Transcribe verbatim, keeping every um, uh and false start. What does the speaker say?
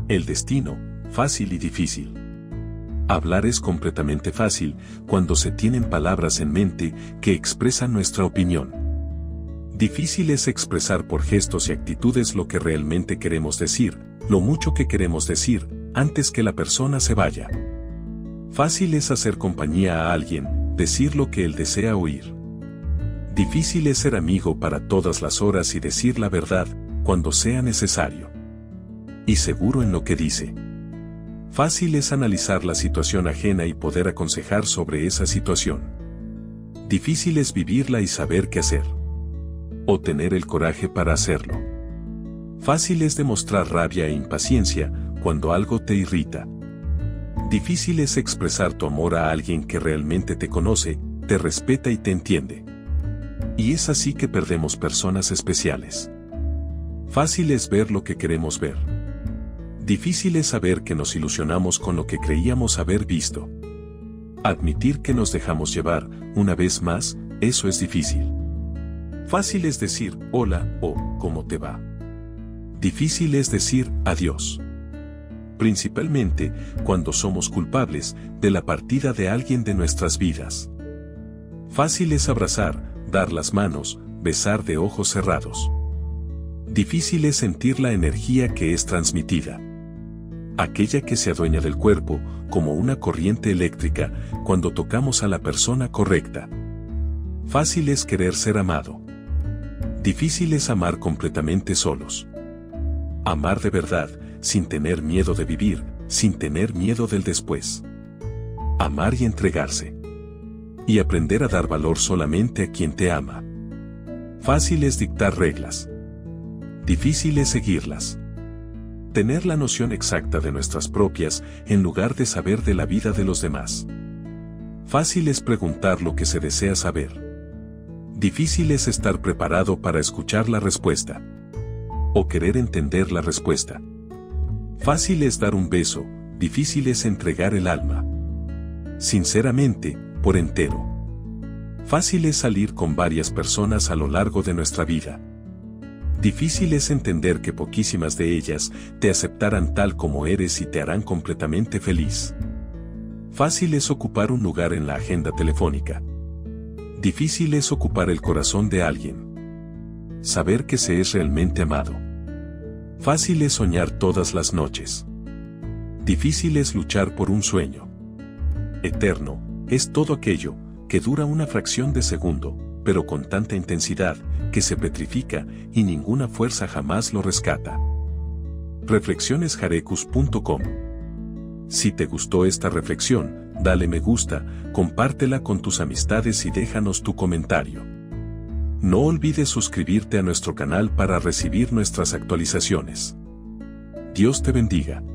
El destino, fácil y difícil. Hablar es completamente fácil cuando se tienen palabras en mente que expresan nuestra opinión. Difícil es expresar por gestos y actitudes lo que realmente queremos decir, lo mucho que queremos decir, antes que la persona se vaya. Fácil es hacer compañía a alguien, decir lo que él desea oír. Difícil es ser amigo para todas las horas y decir la verdad, cuando sea necesario. Y seguro en lo que dice. Fácil es analizar la situación ajena y poder aconsejar sobre esa situación. Difícil es vivirla y saber qué hacer. O tener el coraje para hacerlo. Fácil es demostrar rabia e impaciencia cuando algo te irrita. Difícil es expresar tu amor a alguien que realmente te conoce, te respeta y te entiende. Y es así que perdemos personas especiales. Fácil es ver lo que queremos ver. Difícil es saber que nos ilusionamos con lo que creíamos haber visto. Admitir que nos dejamos llevar, una vez más, eso es difícil. Fácil es decir hola o ¿cómo te va? Difícil es decir adiós. Principalmente cuando somos culpables de la partida de alguien de nuestras vidas. Fácil es abrazar, dar las manos, besar de ojos cerrados. Difícil es sentir la energía que es transmitida. Aquella que se adueña del cuerpo, como una corriente eléctrica, cuando tocamos a la persona correcta. Fácil es querer ser amado. Difícil es amar completamente solos. Amar de verdad, sin tener miedo de vivir, sin tener miedo del después. Amar y entregarse. Y aprender a dar valor solamente a quien te ama. Fácil es dictar reglas. Difícil es seguirlas. Tener la noción exacta de nuestras propias, en lugar de saber de la vida de los demás. Fácil es preguntar lo que se desea saber. Difícil es estar preparado para escuchar la respuesta. O querer entender la respuesta. Fácil es dar un beso, difícil es entregar el alma. Sinceramente, por entero. Fácil es salir con varias personas a lo largo de nuestra vida. Difícil es entender que poquísimas de ellas te aceptarán tal como eres y te harán completamente feliz. Fácil es ocupar un lugar en la agenda telefónica. Difícil es ocupar el corazón de alguien. Saber que se es realmente amado. Fácil es soñar todas las noches. Difícil es luchar por un sueño. Eterno es todo aquello que dura una fracción de segundo, pero con tanta intensidad que se petrifica y ninguna fuerza jamás lo rescata. reflexiones jarecus punto com. Si te gustó esta reflexión, dale me gusta, compártela con tus amistades y déjanos tu comentario. No olvides suscribirte a nuestro canal para recibir nuestras actualizaciones. Dios te bendiga.